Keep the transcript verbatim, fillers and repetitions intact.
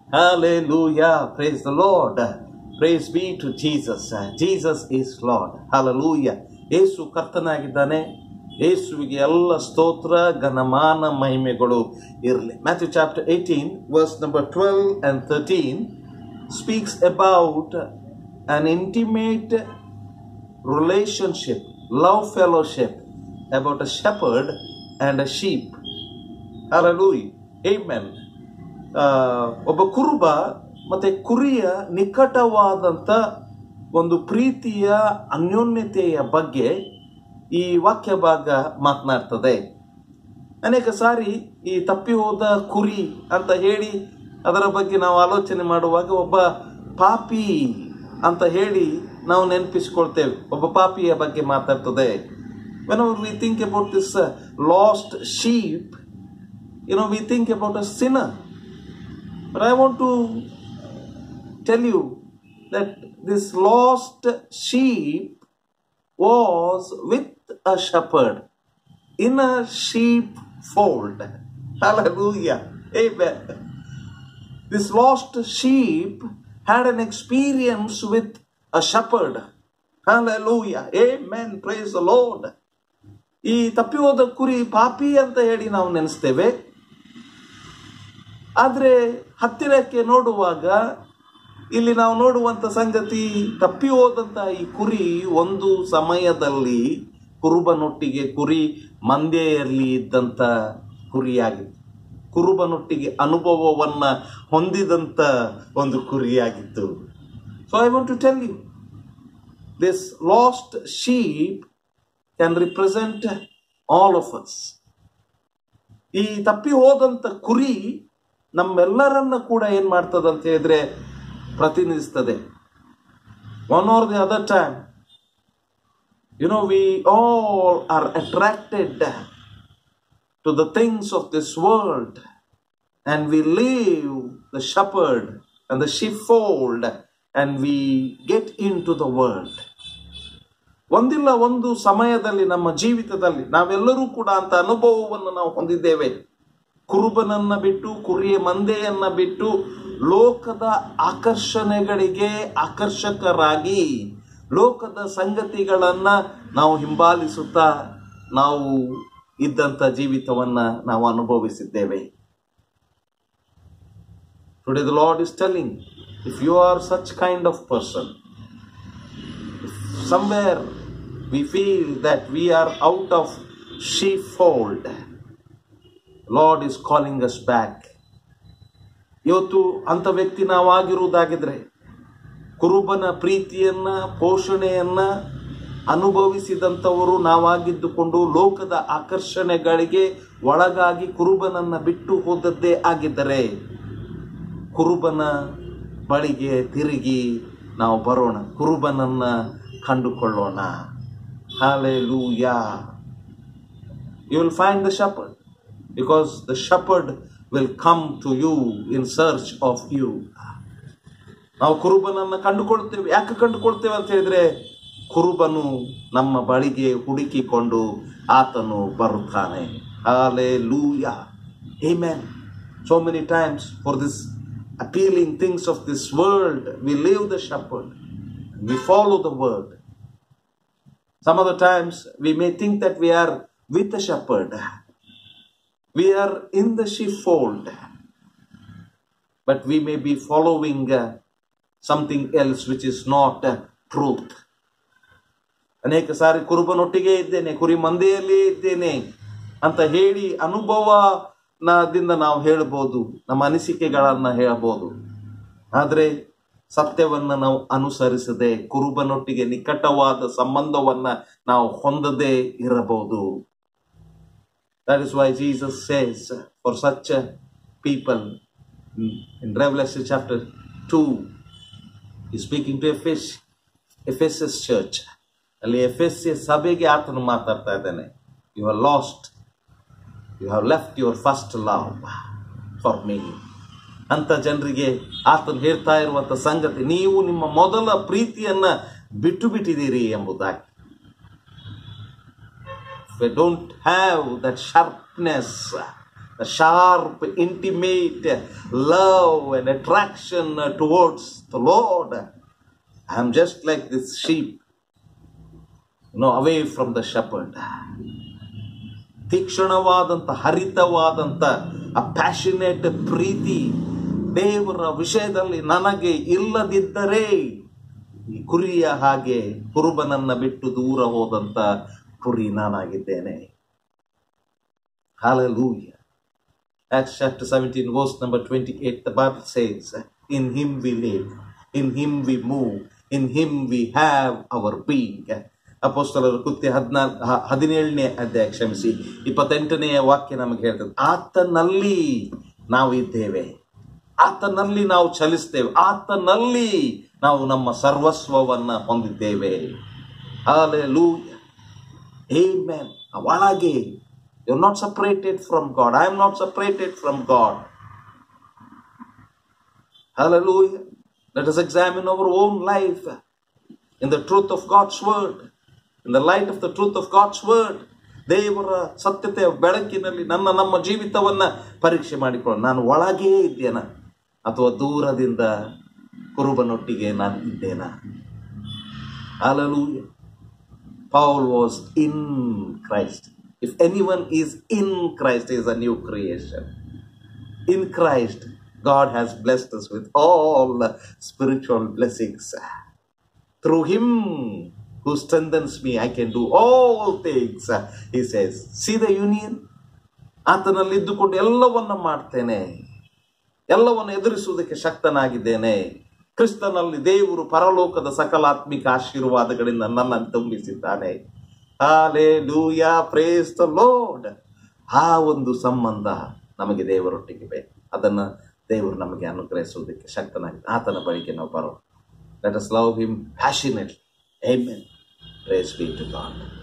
Hallelujah. Praise the Lord. Praise be to Jesus. Jesus is Lord. Hallelujah. ಯೇಸು ಕರ್ತನಾಗಿದ್ದಾನೆ. ಯೇಸುವಿಗೆ ಎಲ್ಲ ಸ್ತೋತ್ರ, ಘನಮಾನ, ಮಹಿಮೆಗಳು ಇರಲಿ. Matthew chapter eighteen, verse number twelve and thirteen speaks about an intimate relationship, love fellowship, about a shepherd and a sheep. Hallelujah. Amen. ಒಬ್ಬ ಕುರುಬ ಮತ್ತೆ ಕುರಿಯ ನಿಕಟವಾದಂಥ ಒಂದು ಪ್ರೀತಿಯ ಅನ್ಯೋನ್ಯತೆಯ ಬಗ್ಗೆ ಈ ವಾಕ್ಯ ಭಾಗ ಮಾತನಾಡ್ತದೆ. ಅನೇಕ ಸಾರಿ ಈ ತಪ್ಪಿ ಹೋದ ಕುರಿ ಅಂತ ಹೇಳಿ ಅದರ ಬಗ್ಗೆ ನಾವು ಆಲೋಚನೆ ಮಾಡುವಾಗ ಒಬ್ಬ ಪಾಪಿ ಅಂತ ಹೇಳಿ ನಾವು ನೆನಪಿಸ್ಕೊಳ್ತೇವೆ. ಒಬ್ಬ ಪಾಪಿಯ ಬಗ್ಗೆ ಮಾತಾಡ್ತದೆ. Whenever we think about this uh, lost sheep, you know, we think about a sinner. But I want to tell you that this lost sheep was with a shepherd in a sheepfold. Hallelujah. Amen. This lost sheep had an experience with a shepherd. Hallelujah. Amen. Praise the Lord. ಈ ತಪ್ಪಿ ಹೋದ ಕುರಿ ಪಾಪಿ ಅಂತ ಹೇಳಿ ನಾವು ನೆನೆಸ್ತೇವೆ. ಆದರೆ ಹತ್ತಿರಕ್ಕೆ ನೋಡುವಾಗ ಇಲ್ಲಿ ನಾವು ನೋಡುವಂಥ ಸಂಗತಿ, ತಪ್ಪಿ ಹೋದಂಥ ಈ ಕುರಿ ಒಂದು ಸಮಯದಲ್ಲಿ ಕುರುಬನೊಟ್ಟಿಗೆ ಕುರಿ ಮಂದೆಯಲ್ಲಿ ಇದ್ದಂಥ ಕುರಿಯಾಗಿತ್ತು. ಕುರುಬನೊಟ್ಟಿಗೆ ಅನುಭವವನ್ನ ಹೊಂದಿದಂಥ ಒಂದು ಕುರಿಯಾಗಿತ್ತು. So I want to tell you, this last sheep can represent all of us. ಈ ತಪ್ಪಿ ಹೋದಂಥ ಕುರಿ ನಮ್ಮೆಲ್ಲರನ್ನ ಕೂಡ ಏನ್ ಮಾಡ್ತದಂತ ಹೇಳಿದ್ರೆ ಪ್ರತಿನಿಧಿಸ್ತದೆ. One or the other time, you know, we all are attracted to the things of this world and we leave the shepherd and the sheepfold and we get into the world. ಒಂದಿಲ್ಲ ಒಂದು ಸಮಯದಲ್ಲಿ ನಮ್ಮ ಜೀವಿತದಲ್ಲಿ ನಾವೆಲ್ಲರೂ ಕೂಡ ಅಂತ ಅನುಭವವನ್ನು ನಾವು ಹೊಂದಿದ್ದೇವೆ. ಕುರುಬನನ್ನ ಬಿಟ್ಟು, ಕುರಿಯ ಮಂದೆಯನ್ನ ಬಿಟ್ಟು ಲೋಕದ ಆಕರ್ಷಣೆಗಳಿಗೆ ಆಕರ್ಷಕರಾಗಿ ಲೋಕದ ಸಂಗತಿಗಳನ್ನ ನಾವು ಹಿಂಬಾಲಿಸುತ್ತಾ ನಾವು ಇದ್ದಂಥ ಜೀವಿತವನ್ನ ನಾವು ಅನುಭವಿಸಿದ್ದೇವೆ. Today the Lord is telling, if you are such kind of person, if somewhere we feel that we are out of sheepfold, Lord is calling us back. ಇವತ್ತು ಅಂಥ ವ್ಯಕ್ತಿ ನಾವಾಗಿರುವುದಾಗಿದ್ರೆ, ಕುರುಬನ ಪ್ರೀತಿಯನ್ನ ಪೋಷಣೆಯನ್ನ ಅನುಭವಿಸಿದಂಥವರು ನಾವಾಗಿದ್ದುಕೊಂಡು ಲೋಕದ ಆಕರ್ಷಣೆಗಳಿಗೆ ಒಳಗಾಗಿ ಕುರುಬನನ್ನ ಬಿಟ್ಟು ಹೋದದ್ದೇ ಆಗಿದ್ದರೆ, ಕುರುಬನ ಬಳಿಗೆ ತಿರುಗಿ ನಾವು ಬರೋಣ, ಕುರುಬನನ್ನ ಕಂಡುಕೊಳ್ಳೋಣ. Hallelujah. You will find the shepherd, because the shepherd will come to you in search of you. ನಾವು ಕುರುಬನನ್ನ ಕಂಡುಕೊಳ್ತೇವೆ. ಯಾಕೆ ಕಂಡುಕೊಳ್ತೇವೆ ಅಂತ ಹೇಳಿದ್ರೆ, ಕುರುಬನು ನಮ್ಮ ಬಳಿಗೆ ಹುಡುಕಿಕೊಂಡು ಆತನು ಬರುತ್ತಾನೆ. Hallelujah. Amen. So many times for this appealing things of this world, we leave the shepherd, we follow the word. Some other times we may think that we are with the shepherd, we are in the sheepfold, but we may be following uh, something else which is not uh, truth. ಅನೇಕ ಸಾರಿ ಕುರುಬನೊಟ್ಟಿಗೆ ಇದ್ದೇನೆ, ಕುರಿ ಮಂದೆಯಲ್ಲೇ ಇದ್ದೇನೆ ಅಂತ ಹೇಳಿ ಅನುಭವದಿಂದ ನಾವು ಹೇಳ್ಬೋದು, ನಮ್ಮ ಅನಿಸಿಕೆಗಳನ್ನ ಹೇಳಬಹುದು. ಆದರೆ ಸತ್ಯವನ್ನ ನಾವು ಅನುಸರಿಸದೆ ಕುರುಬನೊಟ್ಟಿಗೆ ನಿಕಟವಾದ ಸಂಬಂಧವನ್ನ ನಾವು ಹೊಂದದೇ ಇರಬಹುದು. That is why Jesus says, for such people, in Revelation chapter two, he's speaking to Ephesus church. ಅಲ್ಲಿ ಎಫೆಸ್ಯ ಸಭೆಗೆ ಆತನು ಮಾತಾಡ್ತಾ ಇದ್ದಾನೆ. You are lost. You have left your first love for me. ಅಂತ ಜನರಿಗೆ ಆತನು ಹೇಳ್ತಾ ಇರುವಂತ ಸಂಗತಿ, ನೀವು ನಿಮ್ಮ ಮೊದಲ ಪ್ರೀತಿಯನ್ನ ಬಿಟ್ಟು ಬಿಟ್ಟಿದ್ದೀರಿ ಎಂಬುದಾಗಿ. We don't have that sharpness a sharp, intimate love and attraction towards the Lord. I am just like this sheep, you know, away from the shepherd. ತೀಕ್ಷ್ಣವಾದಂಥ, ಹರಿತವಾದಂಥ ಆ ಪ್ಯಾಷನೇಟ್ ಪ್ರೀತಿ ದೇವರ ವಿಷಯದಲ್ಲಿ ನನಗೆ ಇಲ್ಲದಿದ್ದರೆ ಈ ಕುರಿಯ ಹಾಗೆ ಕುರುಬನನ್ನ ಬಿಟ್ಟು ದೂರ ಹೋದಂತ ಕುರಿ ನಾನಾಗಿದ್ದೇನೆ. Hallelujah. Acts chapter seventeen, verse number twenty-eight, the Bible says, in him we live, in him we move, in him we have our being. ಅಪೊಸ್ತಲರ ಕೃತ್ಯ ಹದಿನಾಲ್ಕು ಹದಿನೇಳನೇ ಅಧ್ಯಾಯ ಕ್ಷಮಿಸಿ ಇಪ್ಪತ್ತೆಂಟನೆಯ ವಾಕ್ಯ ನಮಗೆ ಹೇಳ್ತದೆ, ಆತನಲ್ಲಿ ನಾವು ಇದ್ದೇವೆ, ಆತನಲ್ಲಿ ನಾವು ಚಲಿಸ್ತೇವೆ, ಆತನಲ್ಲಿ ನಾವು ನಮ್ಮ ಸರ್ವಸ್ವವನ್ನ ಹೊಂದಿದ್ದೇವೆ. Hallelujah. Amen. ಒಳಗೆ you are not separated from God. I am not separated from God. Hallelujah. Let us examine our own life in the truth of God's word. In the light of the truth of God's word. ದೇವರ ಸತ್ಯತೆಯ ಬೆಳಕಿನಲ್ಲಿ ನನ್ನ ನಮ್ಮ ಜೀವಿತವನ್ನ ಪರೀಕ್ಷೆ ಮಾಡಿಕೊಳ್ಳೋಣ. ನಾನು ಒಳಗೇ ಇದ್ದೇನಾ ಅಥವಾ ದೂರದಿಂದ ಕುರುಬನೊಟ್ಟಿಗೆ ನಾನು ಇದ್ದೇನಾ? Hallelujah. Paul was in Christ. If anyone is in Christ, he is a new creation. In Christ, God has blessed us with all spiritual blessings. Through him who strengthens me, I can do all things, he says. See the union? ಆತನಲ್ಲಿ ಇದ್ದುಕೊಂಡು ಎಲ್ಲವನ್ನ ಮಾಡ್ತೇನೆ, ಎಲ್ಲವನ್ನು ಎದುರಿಸುವುದಕ್ಕೆ ಶಕ್ತನಾಗಿದ್ದೇನೆ. ಕ್ರಿಸ್ತನಲ್ಲಿ ದೇವರು ಪರಲೋಕದ ಸಕಲಾತ್ಮಿಕ ಆಶೀರ್ವಾದಗಳಿಂದ ನನ್ನನ್ನು ತುಂಬಿಸಿದ್ದಾನೆ. Hallelujah, praise the Lord. ಆ ಒಂದು ಸಂಬಂಧ ನಮಗೆ ದೇವರೊಟ್ಟಿಗೆ ಬೇಕು. ಅದನ್ನು ದೇವರು ನಮಗೆ ಅನುಗ್ರಹಿಸುವುದಕ್ಕೆ ಶಕ್ತನಾಗಿದೆ. ಆತನ ಬಳಿಗೆ ನಾವು ಬರೋಣ. Let us love him passionately. Amen. Praise be to God.